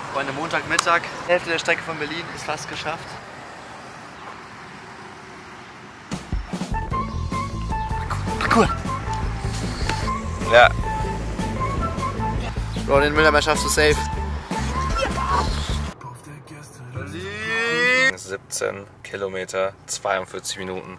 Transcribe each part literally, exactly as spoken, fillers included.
Freunde, Montagmittag, Hälfte der Strecke von Berlin ist fast geschafft. Parkour! Ja. Bro, den Müllermann schaffst du safe. Berlin! siebzehn Kilometer, zweiundvierzig Minuten.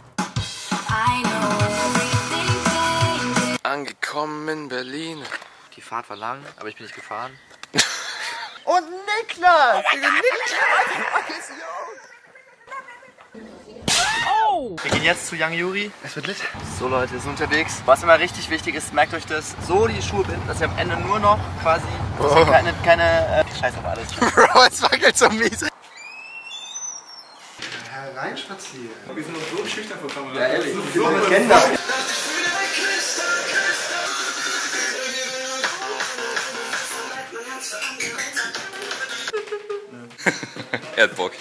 Angekommen in Berlin. Die Fahrt war lang, aber ich bin nicht gefahren. Und Niklas! Niklas! Oh! Wir gehen jetzt zu Young Yuri. Es wird lit. So Leute, wir sind unterwegs. Was immer richtig wichtig ist, merkt euch das. So die Schuhe binden, dass ihr am Ende nur noch quasi oh. keine, keine äh, Scheiß auf alles. Bro, es wackelt so mies. Hereinspazieren. Wir sind noch so schüchtern vor Kamera. Ja, ehrlich. So wir kennen das. Er hat Bock.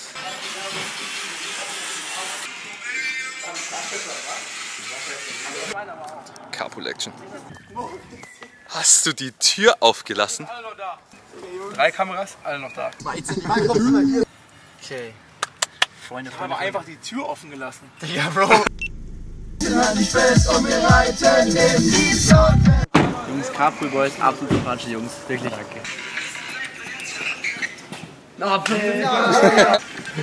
Carpool Action. Hast du die Tür aufgelassen? Alle noch da. Drei Kameras, alle noch da. Okay. Freunde, Freunde. Ich habe einfach die Tür offen gelassen. Digga, Bro. Jungs, Carpool Boys, absolut sympathische Jungs. Wirklich. Danke. Oh, ja.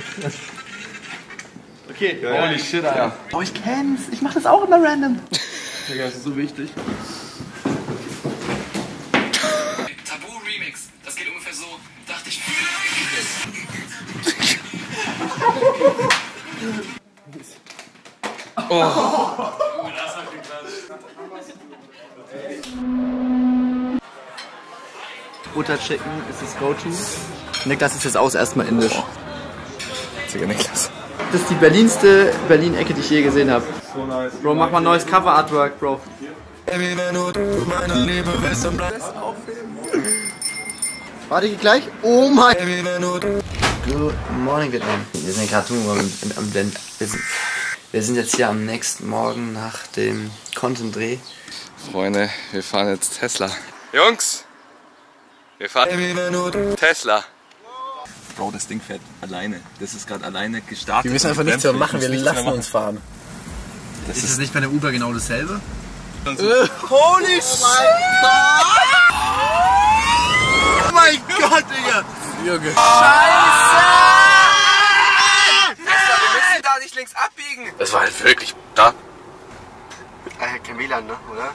Okay, ja, holy shit, Alter. Ja. Oh, ich kenn's. Ich mach das auch immer random. Digga, das ist so wichtig. Tabu Remix. Das geht ungefähr so. Dachte ich. Oh. Das hat geklatscht. Butter Chicken ist das Go-To. Niklas ist jetzt aus erstmal indisch. Digga, Niklas. Das ist die berlinste Berlin-Ecke, die ich je gesehen habe. So nice. Bro, mach mal ein neues Cover-Artwork, Bro. Warte, geht gleich. Oh mein. Good morning, Vietnam. Wir sind gerade am wir, wir sind jetzt hier am nächsten Morgen nach dem Content-Dreh. Freunde, wir fahren jetzt Tesla. Jungs! Wir fahren Tesla. Bro, das Ding fährt alleine. Das ist gerade alleine gestartet. Wir müssen einfach nichts mehr machen, wir lassen uns fahren. Das ist, ist es nicht bei der Uber genau dasselbe? Uh, holy shit! Oh mein Gott, Digga! Junge. Scheiße! Wir müssen da nicht links abbiegen! Das war halt wirklich da. Ah, kein W L A N, ne? Oder?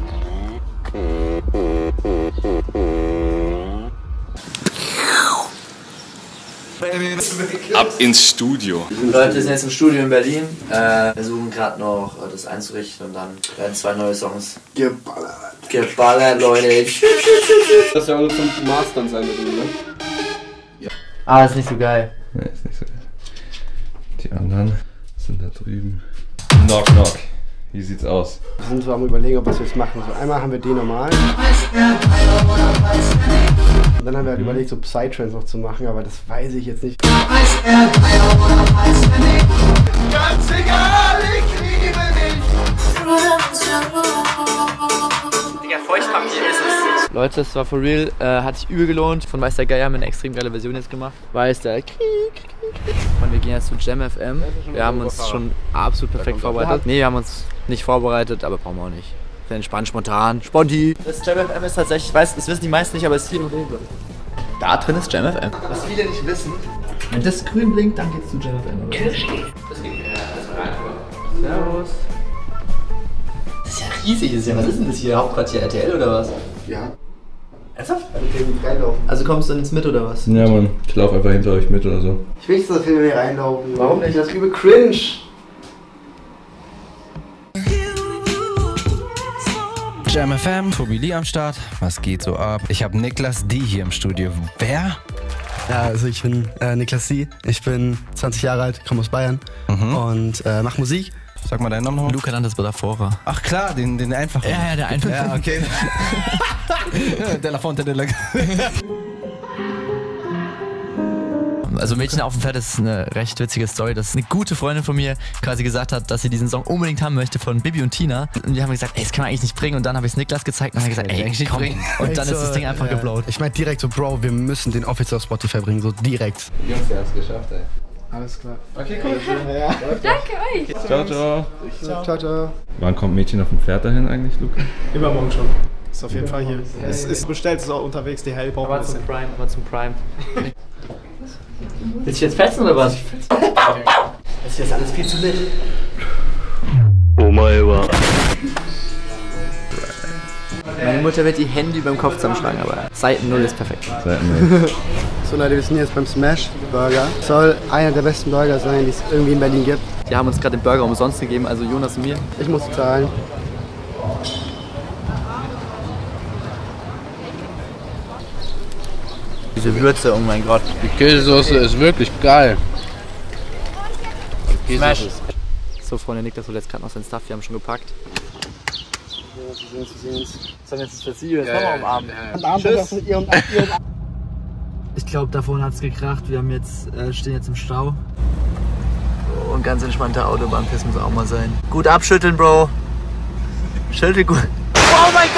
Ab ins Studio. Leute, wir sind jetzt im Studio in Berlin. Äh, versuchen gerade noch äh, das einzurichten und dann werden zwei neue Songs geballert. Geballert, Leute. Das ist ja auch zum Mastern sein, oder? Ne? Ja. Ah, das ist nicht so geil. Ne, ist nicht so geil. Die anderen sind da drüben. Knock, knock. Wie sieht's aus? Wir sind so am Überlegen, ob wir jetzt machen. So, einmal haben wir den normal. Und dann haben wir halt mhm. überlegt, so Psytrance noch zu machen, aber das weiß ich jetzt nicht. Ganz egal, ich liebe dich! Digga, Feuchtpapier ist es. Leute, das war for real, äh, hat sich übel gelohnt. Von Meister Geier haben wir eine extrem geile Version jetzt gemacht. Weiß der Krieg. Und wir gehen jetzt zu Jam F M. Wir haben uns schon absolut perfekt vorbereitet. Ne, wir haben uns nicht vorbereitet, aber brauchen wir auch nicht. Wir entspannen spontan. Sponti! Das Jam F M ist tatsächlich, ich weiß, das wissen die meisten nicht, aber es ist hier im Rewe. Da drin ist Jam F M. Was viele nicht wissen, wenn das grün blinkt, dann geht's zu Jam F M. Das geht mir rein. Servus. Das ist ja riesig, das ist ja, was ist denn das hier? Hauptquartier R T L oder was? Ja. Ernsthaft? Also kommst du dann jetzt mit oder was? Ja, Mann. Ich lauf einfach hinter euch mit oder so. Ich will nicht so viel hier reinlaufen. Warum nicht? Das ist übel cringe. Jam F M, Tobi Lee am Start. Was geht so ab? Ich habe Niklas D hier im Studio. Wer? Ja, also ich bin äh, Niklas D. Ich bin zwanzig Jahre alt, komme aus Bayern mhm. und äh, mache Musik. Sag mal deinen Namen nochmal. Luca Landes Badafora. Ach klar, den, den einfachen. Ja, ja, der einfache. Ja, okay. De La Fonte de la... Also Mädchen auf dem Pferd ist eine recht witzige Story, dass eine gute Freundin von mir quasi gesagt hat, dass sie diesen Song unbedingt haben möchte von Bibi und Tina. Und die haben gesagt, ey, das kann man eigentlich nicht bringen. Und dann habe ich es Niklas gezeigt und dann hat er gesagt, ey, komm. Und dann ist das Ding einfach ja, geblowt. Ich meinte direkt so, Bro, wir müssen den offiziell auf Spotify bringen, so direkt. Jungs, ihr habt es geschafft, ey. Alles klar. Okay, cool. Ja. Danke euch. Ciao, ciao. Ciao, ciao. Wann kommt Mädchen auf dem Pferd dahin eigentlich, Luca? Übermorgen schon. Ist auf jeden Fall hier. Es ist bestellt, es ist auch unterwegs, die Hell braucht ein bisschen. Prime, aber zum Prime. Willst du jetzt fetzen oder was? Das ist jetzt alles viel zu lit. Oh mein Gott. Meine Mutter wird die Hände über dem Kopf zusammenschlagen, aber Seiten null ist perfekt. Seiten null. So Leute, wir sind jetzt beim Smash Burger. Soll einer der besten Burger sein, die es irgendwie in Berlin gibt. Die haben uns gerade den Burger umsonst gegeben, also Jonas und mir. Ich muss zahlen. Diese Würze, oh mein Gott. Die Käsesoße ist wirklich geil. Smash. So, Freunde, Niklas holt jetzt gerade noch sein Stuff, wir haben schon gepackt. Wir sehen uns. Sollen wir jetzt das Versiegel jetzt nochmal umarmen? Tschüss. Ich glaube, da vorne hat es gekracht. Wir haben jetzt, äh, stehen jetzt im Stau. Und ganz entspannter Autobahnpiss muss auch mal sein. Gut abschütteln, Bro. Schüttel gut. Oh mein Gott!